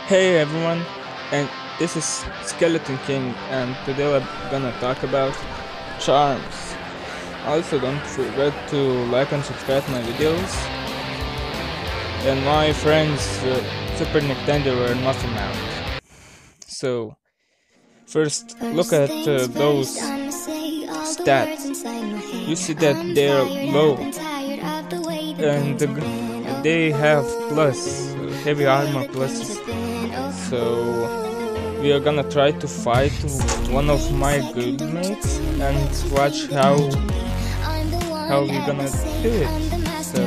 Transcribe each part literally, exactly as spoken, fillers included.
Hey everyone, and this is Skeleton King, and today we're gonna talk about charms. Also, don't forget to like and subscribe my videos. And my friends, uh, Super Nintendo were nothing out. So, first, look at uh, those stats. You see that they're low, and uh, they have plus, uh, heavy armor plus. So we are gonna try to fight one of my good mates and watch how how we're gonna do it. So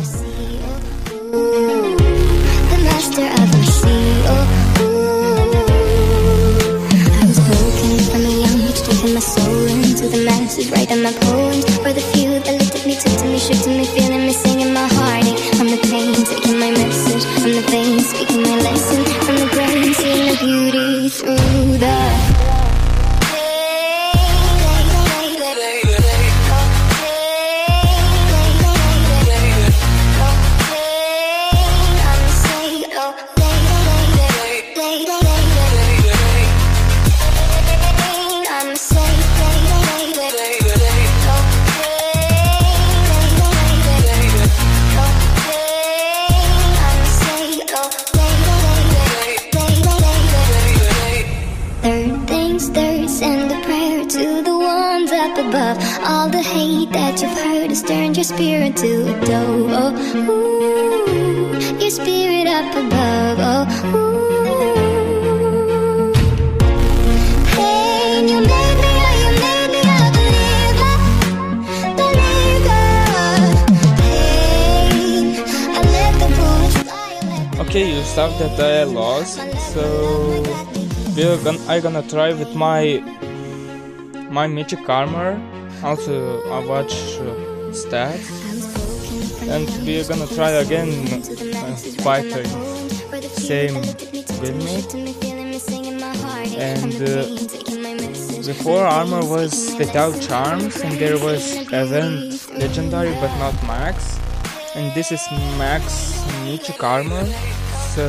the master of the sea. I was broken from a young age, taking my soul into the masses, writing my poems for the few that looked at me, took to me, shook to me, feeling me, singing my heartache. From the pain, taking my message from the vein, speaking my lesson from the brain, seeing the beauty through the above. All the hate that you've heard has turned your spirit to a dove. Oh, ooh, your spirit up above. Oh, ooh. Hey, you made me, oh, you made me a believer, believer. Hey, I let the bullets fly. okay, you saw that I lost, so we're gonna I'm gonna try with my my mythic armor. Also I watch uh, stats, and we're gonna try again uh, fighting same buildmate. And uh, before armor was without charms, and there was event legendary but not max, and this is max mythic armor. So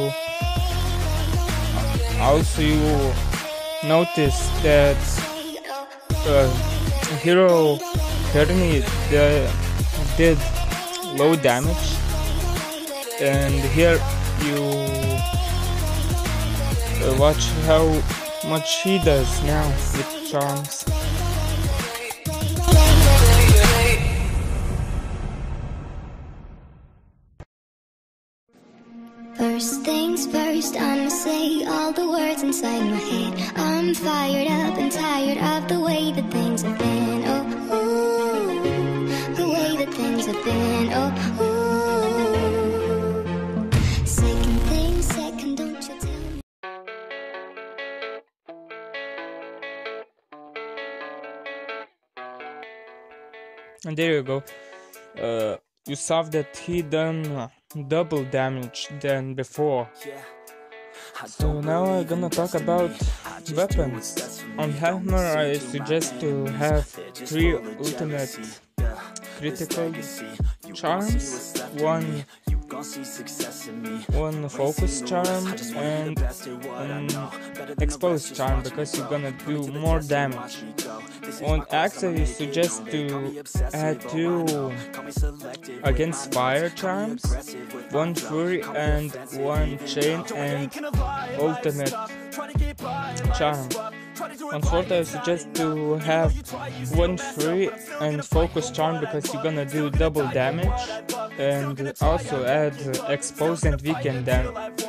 also you notice that Uh, hero Kearney did low damage, and here you uh, watch how much he does now with charms. First things first, I'ma say all the words inside my head. I'm fired up and tired of the way that things have been. Oh, ooh, the way that things have been. Oh, ooh. Second thing, second, don't you tell me. And there you go. Uh, you saw that he done uh, double damage than before. So now I'm gonna talk about weapons. On hammer I suggest to have three ultimate critical charms, one one focus charm, and an exposed charm, because you're gonna do more damage. On axe I suggest to add two against fire charms, one fury and one chain and ultimate charm. On sword I suggest to have one fury and focus charm, because you're gonna do double damage, and also add uh, expose and weaken them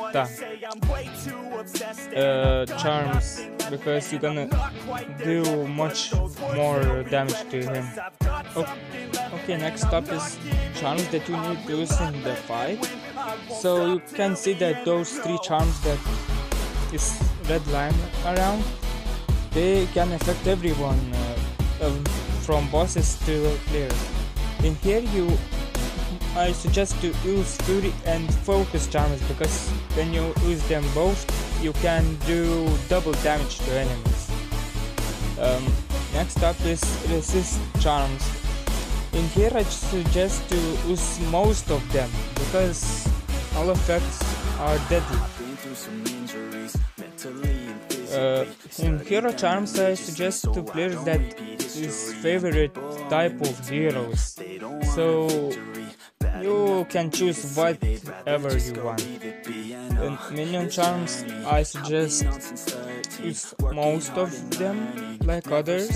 uh, charms, because you're gonna do much more damage to him. Okay, okay, next up is charms that you need to use in the fight. So you can see that those three charms that is red line around, they can affect everyone, uh, uh, from bosses to players. In here you I suggest to use fury and focus charms, because when you use them both you can do double damage to enemies. Um, next up is resist charms. In here I suggest to use most of them, because all effects are deadly. Uh, in Hero Charms, I suggest to players that is favorite type of heroes, so you can choose whatever you want. In Minion Charms, I suggest use most of them like others,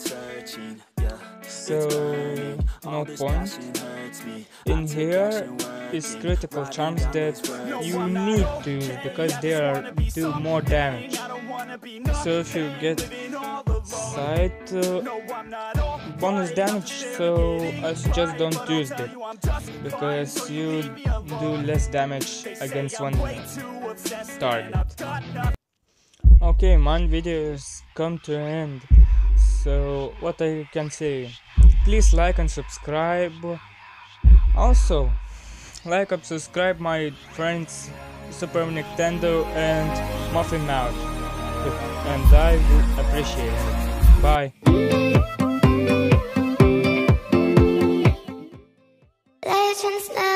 so no point. In here is critical charms that you need to use because they are do more damage. So if you get side uh, bonus damage, so I suggest don't use that because you do less damage against one target. Okay, my video has come to an end, so what I can say, please like and subscribe. Also, like and subscribe my friends Super Nintendo and Muffin Mouth, and I would appreciate it. Bye. Legends now.